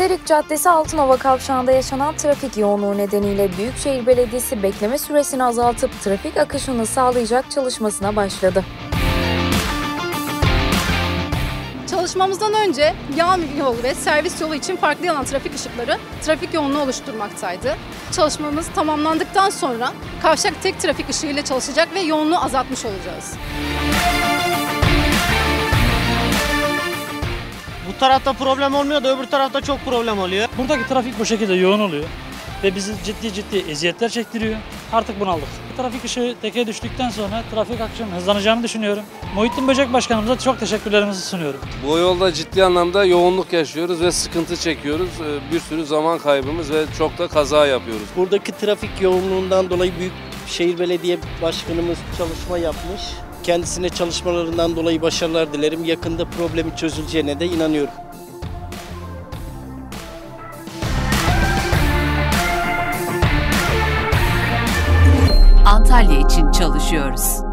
Serik Caddesi Altınova kavşağında yaşanan trafik yoğunluğu nedeniyle Büyükşehir Belediyesi bekleme süresini azaltıp trafik akışını sağlayacak çalışmasına başladı. Çalışmamızdan önce yan yol ve servis yolu için farklı yanan trafik ışıkları trafik yoğunluğu oluşturmaktaydı. Çalışmamız tamamlandıktan sonra kavşak tek trafik ışığı ile çalışacak ve yoğunluğu azaltmış olacağız. Bu tarafta problem olmuyor da öbür tarafta çok problem oluyor. Buradaki trafik bu şekilde yoğun oluyor ve bizi ciddi eziyetler çektiriyor. Artık bunaldık. Trafik ışığı teke düştükten sonra trafik akışının hızlanacağını düşünüyorum. Muhittin Böcek Başkanımıza çok teşekkürlerimizi sunuyorum. Bu yolda ciddi anlamda yoğunluk yaşıyoruz ve sıkıntı çekiyoruz. Bir sürü zaman kaybımız ve çok da kaza yapıyoruz. Buradaki trafik yoğunluğundan dolayı Büyükşehir Belediye Başkanımız çalışma yapmış. Kendisine çalışmalarından dolayı başarılar dilerim. Yakında problemi çözüleceğine de inanıyorum. Antalya için çalışıyoruz.